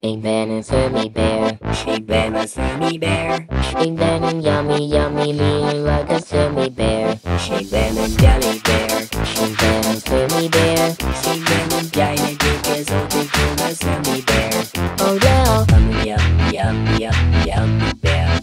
Big Ben and Sammy Bear. Big Ben and Sammy Bear. Big Ben and Yummy me like a Sammy Bear. Big Ben and Jelly Bear. Big Ben and Sammy Bear. Big Ben and Jelly Bear. So big Ben and Sammy Bear. Oh yeah. Yummy Bear.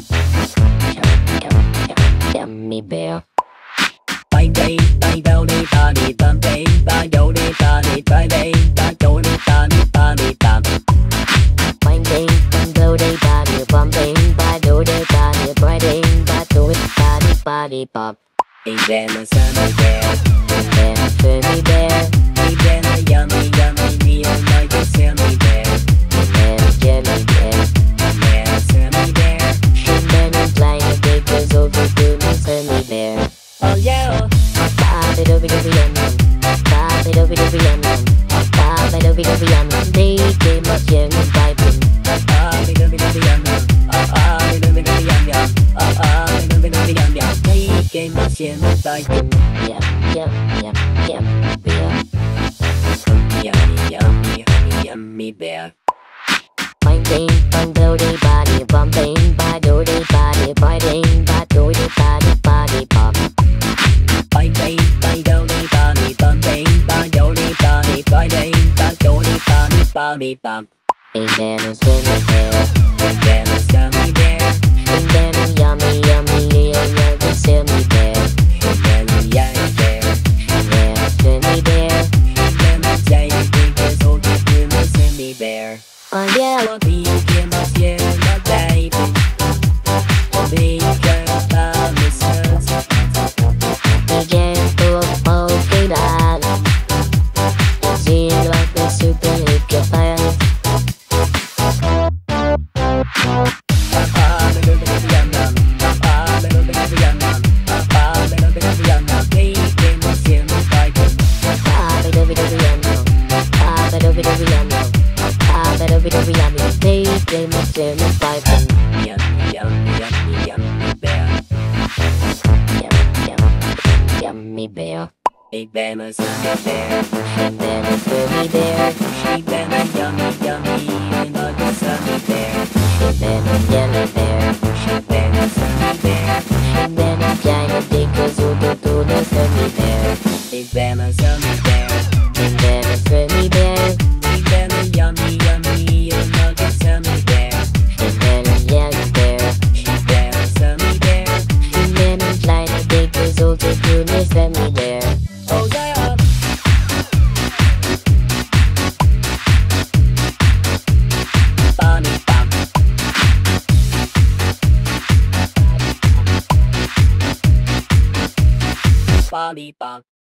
Yummy Bear. Bang bang bang body body bang bang bang body body bang bang bang body body body bang. Bang bang bang body body bang bang bang body body bang bang body pop. Big Ben and Sammy Bear. Big Ben and Sammy Bear. Big Ben and yummy me like a Sammy Bear. Big Ben and Jelly Bear. Big Ben and Sammy Bear. Big Ben and Flying Bakers over to me Sammy Bear. Oh yeah. Bobby dooby dooby yum yum. Bobby dooby dooby yum yum. Bobby dooby dooby yum yum. They came up here and vibing. Bobby dooby dooby yum yum. Bobby dooby dooby yum yum. Bobby dooby dooby yum yum. They came up here and vibing. Yummy bear. Bang bang bang body body bang bang bang body body bang bang body body pop. Bang bang bang body body bang bang bang body body bang bang body body pop. Big Ben and Sammy Bear. Big Ben and Sammy Bear. Big Ben and yummy like a Sammy Bear. Big Ben and Yummy Bear. Big Ben and Sammy Bear. Big Ben and Jelly Bear. So big Ben and Sammy Bear. Oh yeah. We came up here and baby. We can promises. Began to okay that. It seemed like a super hip fire. Yummy bear. Big Ben and Sammy Bear. Big Ben and Sammy Bear. Big Ben and yummy like a Sammy Bear. Big Ben and Jelly Bear. Big Ben and Sammy Bear. Big Ben and Giant Bakers over to the Sammy Bear. Big Ben and Sammy Bear. Big Ben and Sammy Bear. Big Ben and yummy like a Sammy Bear. Big Ben and Jelly Bear. Big Ben and Sammy Bear. Big Ben and Giant Bakers over to the Sammy Bear. Oh yeah. Body bump. Body bump.